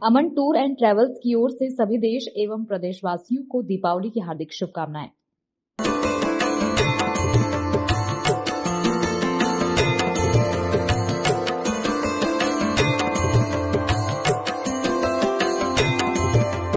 Aman tour and travels की ओर से सभी देश एवं प्रदेशवासियों को दीपावली की हार्दिक शुभकामनाएं।